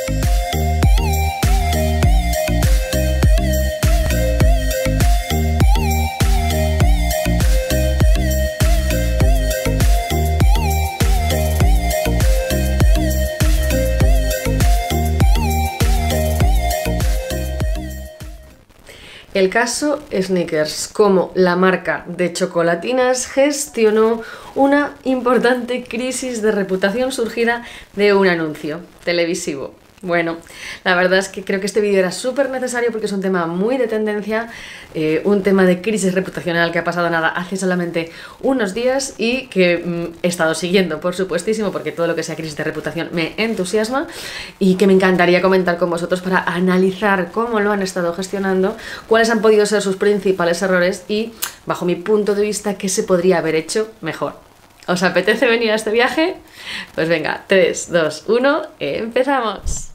El caso Snickers, cómo la marca de chocolatinas gestionó una importante crisis de reputación surgida de un anuncio televisivo. Bueno, la verdad es que creo que este vídeo era súper necesario porque es un tema muy de tendencia, un tema de crisis reputacional que ha pasado nada hace solamente unos días y que he estado siguiendo, por supuestísimo, porque todo lo que sea crisis de reputación me entusiasma y que me encantaría comentar con vosotros para analizar cómo lo han estado gestionando, cuáles han podido ser sus principales errores y, bajo mi punto de vista, qué se podría haber hecho mejor. ¿Os apetece venir a este viaje? Pues venga, 3, 2, 1, ¡empezamos!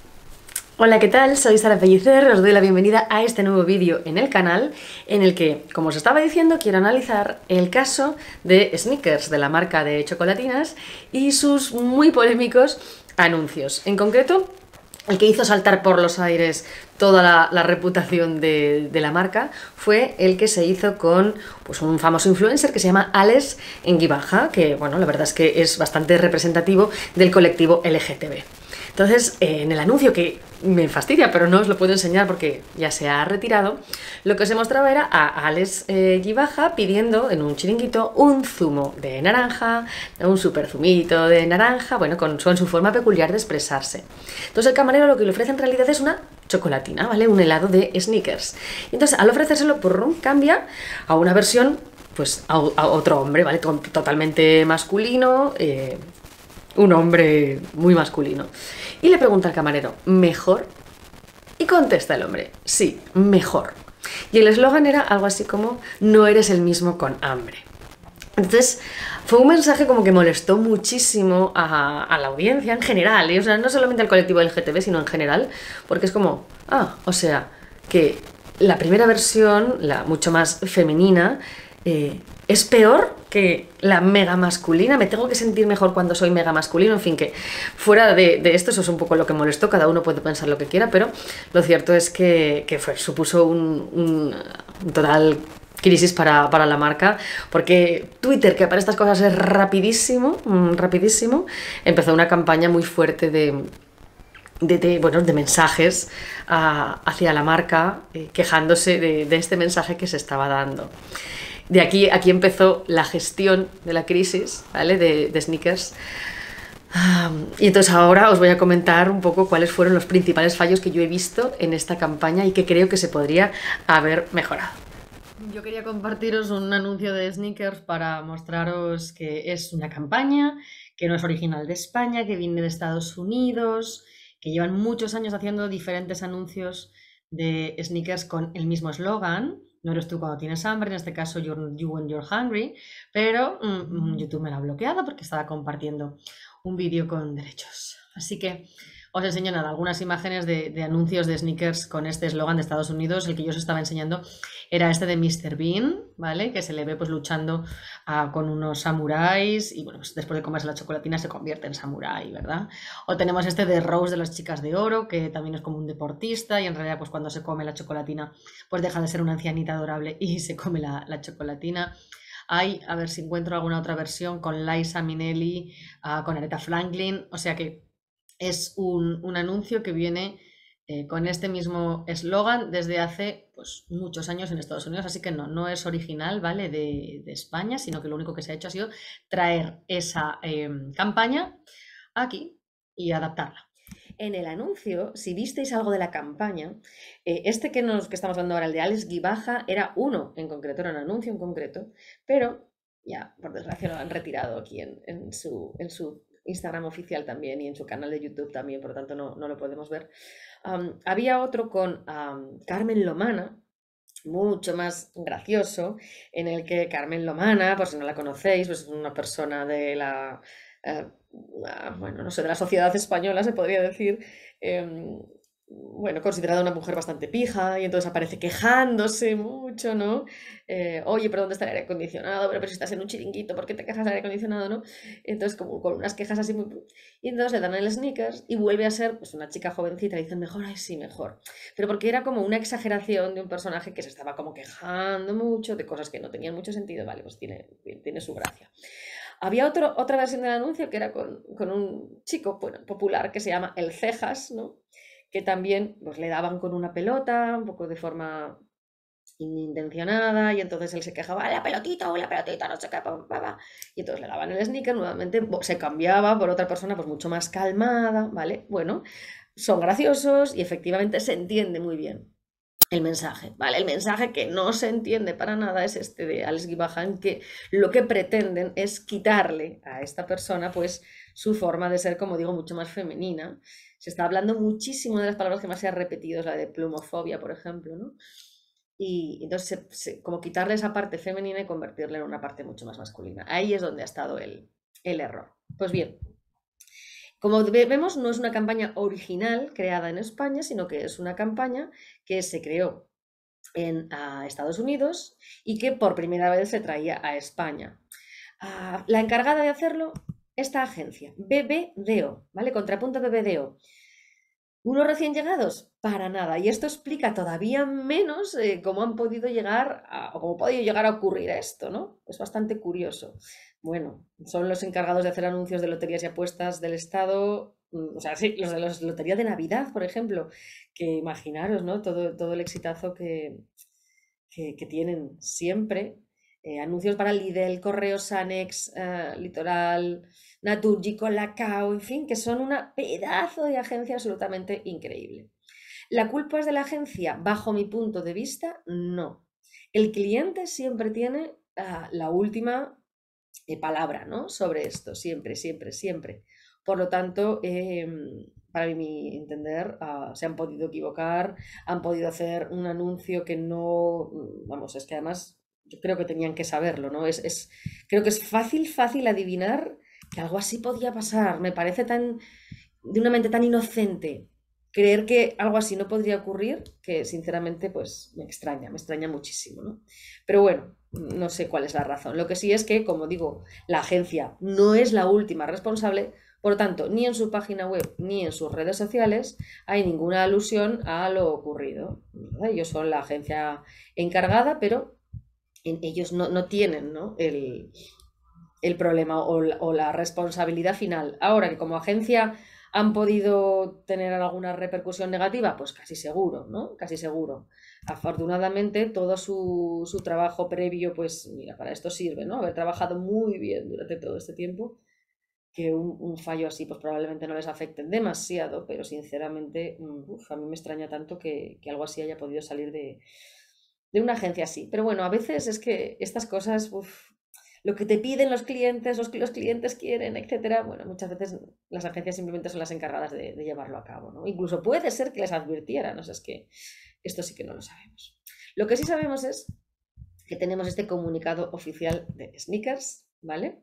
Hola, ¿qué tal? Soy Sara Pellicer, os doy la bienvenida a este nuevo vídeo en el canal en el que, como os estaba diciendo, quiero analizar el caso de Snickers, de la marca de chocolatinas, y sus muy polémicos anuncios. En concreto, el que hizo saltar por los aires toda la reputación de la marca fue el que se hizo con pues, un famoso influencer que se llama Alex Gibaja, que bueno, la verdad es que es bastante representativo del colectivo LGTB. Entonces, en el anuncio, que me fastidia, pero no os lo puedo enseñar porque ya se ha retirado, lo que se mostraba era a Alex Gibaja pidiendo en un chiringuito un zumo de naranja, un super zumito de naranja, bueno, con su forma peculiar de expresarse. Entonces el camarero lo que le ofrece en realidad es una chocolatina, ¿vale? Un helado de Snickers. Y entonces al ofrecérselo, cambia a una versión, pues a otro hombre, ¿vale? Totalmente masculino, un hombre muy masculino. Y le pregunta al camarero, ¿mejor? Y contesta el hombre, sí, mejor. Y el eslogan era algo así como, no eres el mismo con hambre. Entonces, fue un mensaje como que molestó muchísimo a la audiencia en general, ¿eh? O sea, no solamente al colectivo LGTB, sino en general, porque es como, o sea, que la primera versión, la mucho más femenina, es peor que la mega masculina. Me tengo que sentir mejor cuando soy mega masculino. En fin, que fuera de esto, eso es un poco lo que molestó. Cada uno puede pensar lo que quiera, pero lo cierto es que supuso un total crisis para la marca, porque Twitter, que para estas cosas es rapidísimo, empezó una campaña muy fuerte de mensajes hacia la marca, quejándose de este mensaje que se estaba dando. De aquí empezó la gestión de la crisis, ¿vale? de Snickers. Y entonces ahora os voy a comentar un poco cuáles fueron los principales fallos que yo he visto en esta campaña y que creo que se podría haber mejorado. Yo quería compartiros un anuncio de Snickers para mostraros que es una campaña, que no es original de España, que viene de Estados Unidos, que llevan muchos años haciendo diferentes anuncios de Snickers con el mismo eslogan. No eres tú cuando tienes hambre, en este caso you when you're hungry, pero YouTube me lo ha bloqueado porque estaba compartiendo un vídeo con derechos. Así que os enseño algunas imágenes de anuncios de Snickers con este eslogan de Estados Unidos. El que yo os estaba enseñando era este de Mr. Bean, ¿vale? Que se le ve pues luchando con unos samuráis y bueno, pues después de comerse la chocolatina se convierte en samurái, ¿verdad? O tenemos este de Rose de las chicas de oro, que también es como un deportista y en realidad pues cuando se come la chocolatina pues deja de ser una ancianita adorable y se come la chocolatina. Hay, a ver si encuentro alguna otra versión con Liza Minnelli, con Aretha Franklin, o sea que es un anuncio que viene con este mismo eslogan desde hace pues, muchos años en Estados Unidos, así que no es original, ¿vale? de España, sino que lo único que se ha hecho ha sido traer esa campaña aquí y adaptarla. En el anuncio, si visteis algo de la campaña, este que estamos hablando ahora, el de Alex Gibaja, era uno en concreto, era un anuncio en concreto, pero ya, por desgracia, lo han retirado aquí en su Instagram oficial también y en su canal de YouTube también, por lo tanto no lo podemos ver. Había otro con Carmen Lomana, mucho más gracioso, en el que Carmen Lomana, por si no la conocéis, pues es una persona de la, bueno, no sé, de la sociedad española, se podría decir, bueno, considerada una mujer bastante pija, y entonces aparece quejándose mucho, ¿no? Oye, pero ¿dónde está el aire acondicionado? Pero si estás en un chiringuito, ¿por qué te quejas del aire acondicionado, no? Entonces, como con unas quejas así muy... Y entonces le dan el sneakers y vuelve a ser pues una chica jovencita y dicen, mejor, ay, sí, mejor. Pero porque era como una exageración de un personaje que se estaba como quejando mucho de cosas que no tenían mucho sentido, vale, pues tiene su gracia. Había otra versión del anuncio que era con un chico, bueno, popular que se llama El Cejas, ¿no? Que también pues, le daban con una pelota, un poco de forma inintencionada, y entonces él se quejaba, la pelotita, no sé qué, pa, pa, pa". Y entonces le daban el sneaker, nuevamente se cambiaba por otra persona pues mucho más calmada, ¿vale? Bueno, son graciosos y efectivamente se entiende muy bien el mensaje, ¿vale? El mensaje que no se entiende para nada es este de Alex Gibajan, que lo que pretenden es quitarle a esta persona, pues, su forma de ser, como digo, mucho más femenina. Se está hablando muchísimo de las palabras que más se ha repetido, es la de plumofobia, por ejemplo, ¿no? Y entonces, como quitarle esa parte femenina y convertirla en una parte mucho más masculina. Ahí es donde ha estado el error. Pues bien, como vemos, no es una campaña original creada en España, sino que es una campaña que se creó en Estados Unidos y que por primera vez se traía a España. La encargada de hacerlo, esta agencia, BBDO, ¿vale? Contrapunto BBDO. ¿Unos recién llegados? Para nada. Y esto explica todavía menos cómo han podido llegar o cómo ha podido llegar a ocurrir esto, ¿no? Es bastante curioso. Bueno, son los encargados de hacer anuncios de loterías y apuestas del Estado, o sea, sí, los de la Lotería de Navidad, por ejemplo, que imaginaros, ¿no? Todo el exitazo que tienen siempre. Anuncios para Lidl, Correos, Sanex, Litoral, Naturgy, Colacao, en fin, que son una pedazo de agencia absolutamente increíble. ¿La culpa es de la agencia? Bajo mi punto de vista, no. El cliente siempre tiene la última palabra, ¿no? Sobre esto, siempre, siempre, siempre. Por lo tanto, para mi entender, se han podido equivocar, han podido hacer un anuncio que no, vamos, es que además yo creo que tenían que saberlo, ¿no? Creo que es fácil adivinar que algo así podía pasar. Me parece tan, de una mente tan inocente, creer que algo así no podría ocurrir, que sinceramente pues me extraña muchísimo, ¿no? Pero bueno, no sé cuál es la razón. Lo que sí es que, como digo, la agencia no es la última responsable, por lo tanto, ni en su página web ni en sus redes sociales hay ninguna alusión a lo ocurrido. Ellos son la agencia encargada, pero ellos no tienen, ¿no? El problema o la responsabilidad final. Ahora que como agencia han podido tener alguna repercusión negativa, pues casi seguro, ¿no? Casi seguro. Afortunadamente, todo su trabajo previo, pues mira, para esto sirve, ¿no? Haber trabajado muy bien durante todo este tiempo, que un fallo así, pues probablemente no les afecte demasiado, pero sinceramente, a mí me extraña tanto que algo así haya podido salir de una agencia así. Pero bueno, a veces es que estas cosas, lo que te piden los clientes, los clientes quieren, etcétera, bueno, muchas veces las agencias simplemente son las encargadas de llevarlo a cabo, ¿no? Incluso puede ser que les advirtieran, o sea, es que esto sí que no lo sabemos. Lo que sí sabemos es que tenemos este comunicado oficial de Sneakers, ¿vale?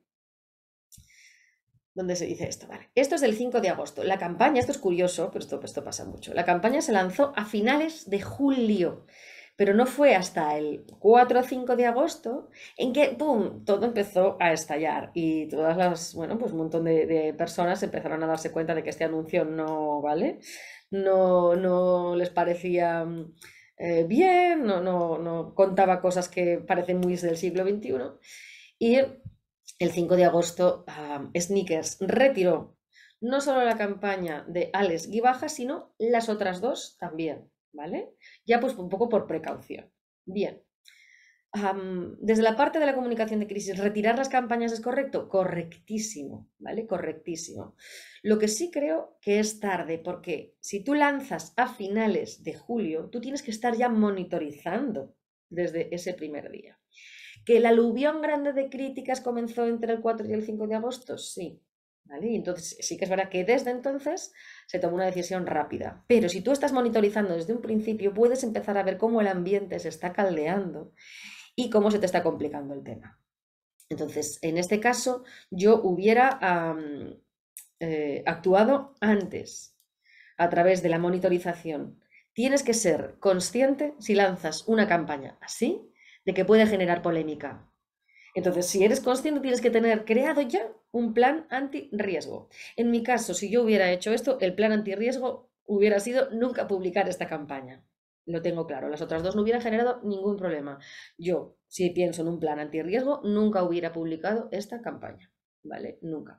Donde se dice esto, ¿vale? Esto es del 5 de agosto. La campaña, esto es curioso, pero esto pasa mucho. La campaña se lanzó a finales de julio, pero no fue hasta el 4 o 5 de agosto en que, ¡pum!, todo empezó a estallar y todas las, bueno, pues un montón de personas empezaron a darse cuenta de que este anuncio no, ¿vale? No les parecía bien, no contaba cosas que parecen muy del siglo XXI. Y el 5 de agosto, Sneakers retiró no solo la campaña de Alex Gibaja, sino las otras dos también, ¿vale? Ya pues un poco por precaución. Bien. Desde la parte de la comunicación de crisis, ¿retirar las campañas es correcto? Correctísimo, ¿vale? Correctísimo. Lo que sí creo que es tarde, porque si tú lanzas a finales de julio, tú tienes que estar ya monitorizando desde ese primer día. ¿Que el aluvión grande de críticas comenzó entre el 4 y el 5 de agosto? Sí. ¿Vale? Y entonces sí que es verdad que desde entonces se tomó una decisión rápida. Pero si tú estás monitorizando desde un principio, puedes empezar a ver cómo el ambiente se está caldeando y cómo se te está complicando el tema. Entonces, en este caso, yo hubiera actuado antes. a través de la monitorización, tienes que ser consciente si lanzas una campaña así de que puede generar polémica. Entonces, si eres consciente, tienes que tener creado ya un plan anti-riesgo. En mi caso, si yo hubiera hecho esto, el plan anti-riesgo hubiera sido nunca publicar esta campaña. Lo tengo claro. Las otras dos no hubieran generado ningún problema. Yo, si pienso en un plan anti-riesgo, nunca hubiera publicado esta campaña. ¿Vale? Nunca.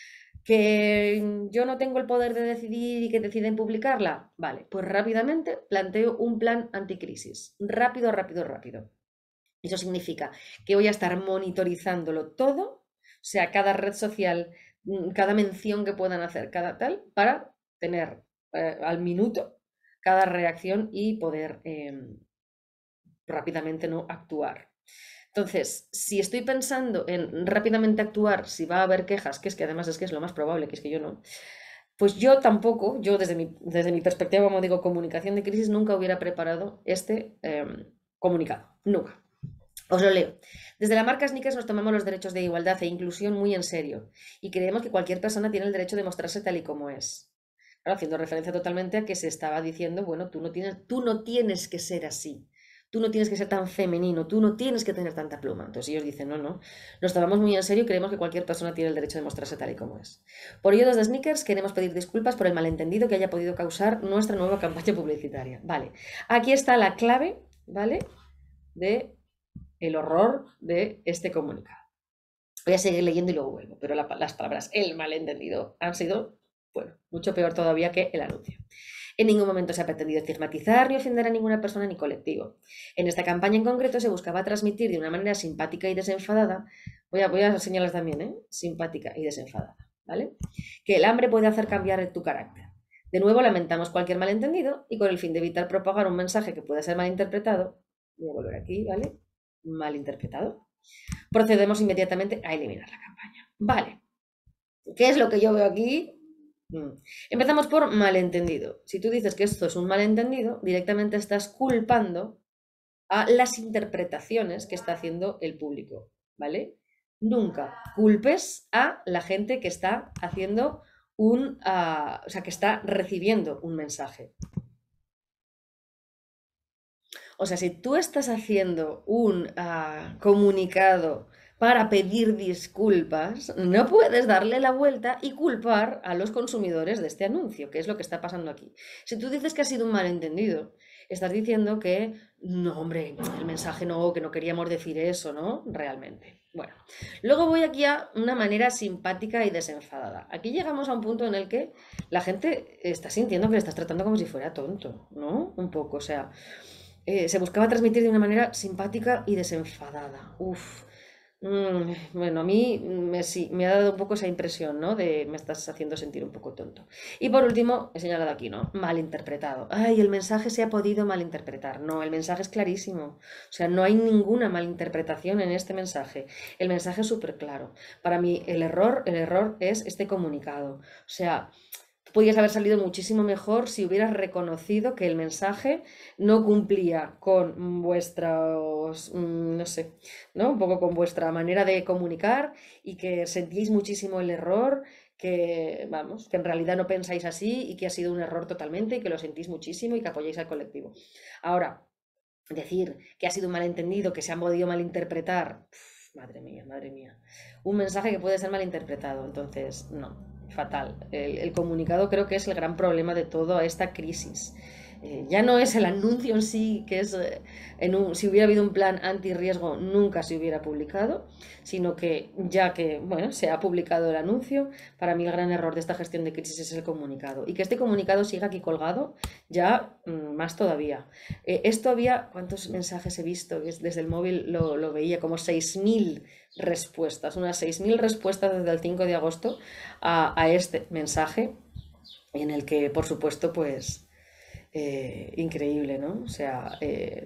¿Que yo no tengo el poder de decidir y que deciden publicarla? Vale, pues rápidamente planteo un plan anticrisis. Rápido, rápido, rápido. Eso significa que voy a estar monitorizándolo todo, o sea, cada red social, cada mención que puedan hacer, cada tal, para tener al minuto cada reacción y poder rápidamente no actuar. Entonces, si estoy pensando en rápidamente actuar, si va a haber quejas, que es que además es que es lo más probable, que es que yo no, pues yo tampoco, yo desde mi perspectiva, como digo, comunicación de crisis, nunca hubiera preparado este comunicado, nunca. Os lo leo. Desde la marca Snickers nos tomamos los derechos de igualdad e inclusión muy en serio y creemos que cualquier persona tiene el derecho de mostrarse tal y como es. Claro, haciendo referencia totalmente a que se estaba diciendo, bueno, tú no tienes que ser así. Tú no tienes que ser tan femenino, tú no tienes que tener tanta pluma. Entonces ellos dicen, no, no, nos tomamos muy en serio y creemos que cualquier persona tiene el derecho de mostrarse tal y como es. Por ello, desde Snickers queremos pedir disculpas por el malentendido que haya podido causar nuestra nueva campaña publicitaria. Vale, aquí está la clave, ¿vale? De el horror de este comunicado. Voy a seguir leyendo y luego vuelvo, pero las palabras el malentendido han sido, bueno, mucho peor todavía que el anuncio. En ningún momento se ha pretendido estigmatizar ni ofender a ninguna persona ni colectivo. En esta campaña en concreto se buscaba transmitir de una manera simpática y desenfadada, voy a señalar también, simpática y desenfadada, ¿vale? Que el hambre puede hacer cambiar tu carácter. De nuevo, lamentamos cualquier malentendido y con el fin de evitar propagar un mensaje que pueda ser malinterpretado, voy a volver aquí, ¿vale? Malinterpretado, procedemos inmediatamente a eliminar la campaña. Vale, ¿qué es lo que yo veo aquí? Empezamos por malentendido. Si tú dices que esto es un malentendido, directamente estás culpando a las interpretaciones que está haciendo el público, ¿vale? Nunca culpes a la gente que está haciendo o sea, que está recibiendo un mensaje. O sea, si tú estás haciendo un comunicado para pedir disculpas, no puedes darle la vuelta y culpar a los consumidores de este anuncio, que es lo que está pasando aquí. Si tú dices que ha sido un malentendido, estás diciendo que, no, hombre, el mensaje no, que no queríamos decir eso, ¿no? Realmente. Bueno, luego voy aquí a una manera simpática y desenfadada. Aquí llegamos a un punto en el que la gente está sintiendo que le estás tratando como si fuera tonto, ¿no? Un poco, o sea, se buscaba transmitir de una manera simpática y desenfadada. Uf. Bueno, a mí sí, me ha dado un poco esa impresión, ¿no? De me estás haciendo sentir un poco tonto. Y por último, he señalado aquí, ¿no? Malinterpretado. Ay, el mensaje se ha podido malinterpretar. No, el mensaje es clarísimo. O sea, no hay ninguna malinterpretación en este mensaje. El mensaje es súper claro. Para mí, el error es este comunicado. O sea, podías haber salido muchísimo mejor si hubieras reconocido que el mensaje no cumplía con vuestros, no sé, ¿no? Un poco con vuestra manera de comunicar y que sentíais muchísimo el error, que, vamos, que en realidad no pensáis así y que ha sido un error totalmente y que lo sentís muchísimo y que apoyáis al colectivo. Ahora, decir que ha sido un malentendido, que se ha podido malinterpretar, madre mía, madre mía. Un mensaje que puede ser malinterpretado, entonces, no, fatal. El comunicado creo que es el gran problema de toda esta crisis. Ya no es el anuncio en sí, que es, si hubiera habido un plan anti-riesgo, nunca se hubiera publicado, sino que ya que, bueno, se ha publicado el anuncio, para mí el gran error de esta gestión de crisis es el comunicado. Y que este comunicado siga aquí colgado, ya más todavía. Esto había, ¿cuántos mensajes he visto? Desde el móvil lo veía, como 6.000 respuestas, unas 6.000 respuestas desde el 5 de agosto a este mensaje, en el que, por supuesto, pues increíble, ¿no? O sea,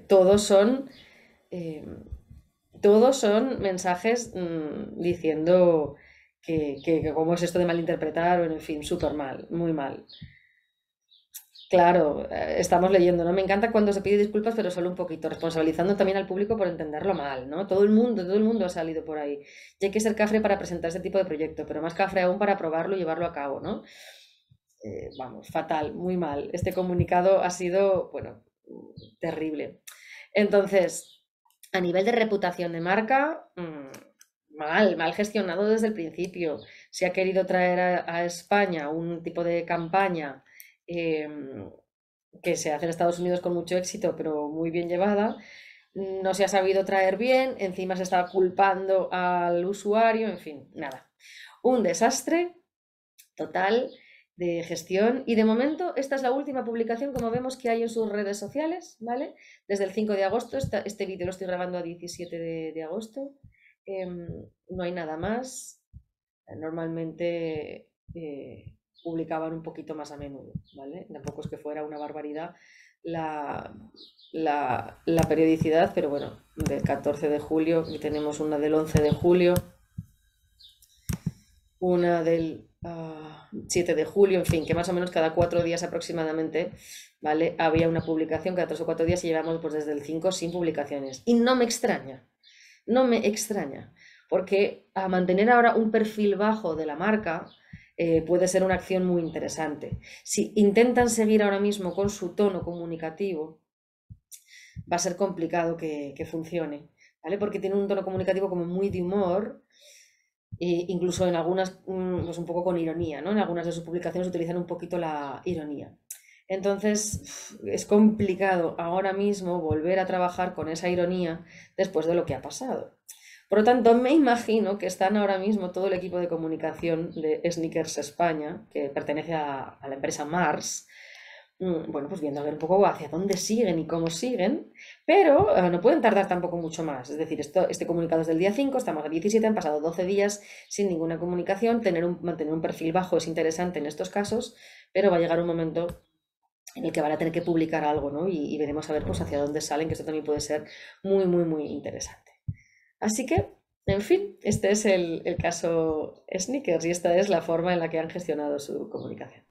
eh, todos son mensajes diciendo que cómo es esto de malinterpretar, o en fin, súper mal, muy mal. Claro, estamos leyendo, ¿no? Me encanta cuando se pide disculpas, pero solo un poquito, responsabilizando también al público por entenderlo mal, ¿no? Todo el mundo ha salido por ahí. Y hay que ser cafre para presentar este tipo de proyecto, pero más cafre aún para probarlo y llevarlo a cabo, ¿no? vamos, fatal, muy mal. Este comunicado ha sido, bueno, terrible. Entonces, a nivel de reputación de marca, mal gestionado desde el principio. Se ha querido traer a España un tipo de campaña que se hace en Estados Unidos con mucho éxito, pero muy bien llevada. No se ha sabido traer bien, encima se estaba culpando al usuario, en fin, nada. Un desastre total de gestión y de momento esta es la última publicación como vemos que hay en sus redes sociales, ¿vale? Desde el 5 de agosto, este vídeo lo estoy grabando a 17 de agosto, no hay nada más, normalmente publicaban un poquito más a menudo, ¿vale? Tampoco es que fuera una barbaridad la, la periodicidad, pero bueno, del 14 de julio y tenemos una del 11 de julio, una del 7 de julio, en fin, que más o menos cada 4 días aproximadamente, ¿vale? Había una publicación cada 3 o 4 días y llevamos pues desde el 5 sin publicaciones. Y no me extraña, porque a mantener ahora un perfil bajo de la marca puede ser una acción muy interesante. Si intentan seguir ahora mismo con su tono comunicativo, va a ser complicado que funcione, ¿vale? Porque tiene un tono comunicativo como muy de humor, incluso en algunas, pues un poco con ironía, ¿no? En algunas de sus publicaciones utilizan un poquito la ironía. Entonces, es complicado ahora mismo volver a trabajar con esa ironía después de lo que ha pasado. Por lo tanto, me imagino que están ahora mismo todo el equipo de comunicación de Sneakers España, que pertenece a la empresa Mars, bueno, pues viendo a ver un poco hacia dónde siguen y cómo siguen, pero no pueden tardar tampoco mucho más. Es decir, este comunicado es del día 5, estamos a 17, han pasado 12 días sin ninguna comunicación, mantener un perfil bajo es interesante en estos casos, pero va a llegar un momento en el que van a tener que publicar algo, ¿no? Y veremos a ver pues hacia dónde salen, que esto también puede ser muy, muy, muy interesante. Así que, en fin, este es el caso Sneakers y esta es la forma en la que han gestionado su comunicación.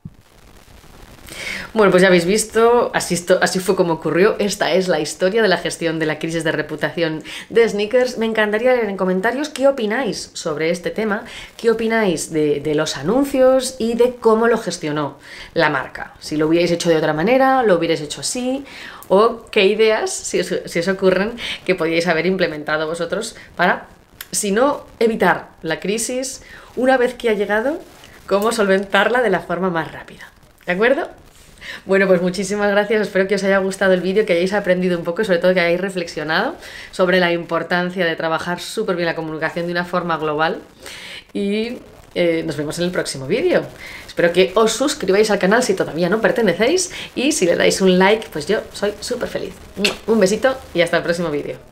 Bueno, pues ya habéis visto, así fue como ocurrió. Esta es la historia de la gestión de la crisis de reputación de Sneakers. Me encantaría leer en comentarios qué opináis sobre este tema, qué opináis de los anuncios y de cómo lo gestionó la marca. Si lo hubierais hecho de otra manera, lo hubierais hecho así, o qué ideas, si os ocurren, que podíais haber implementado vosotros para, si no, evitar la crisis una vez que ha llegado, cómo solventarla de la forma más rápida. ¿De acuerdo? Bueno, pues muchísimas gracias, espero que os haya gustado el vídeo, que hayáis aprendido un poco y sobre todo que hayáis reflexionado sobre la importancia de trabajar súper bien la comunicación de una forma global y nos vemos en el próximo vídeo. Espero que os suscribáis al canal si todavía no pertenecéis y si le dais un like, pues yo soy súper feliz. Un besito y hasta el próximo vídeo.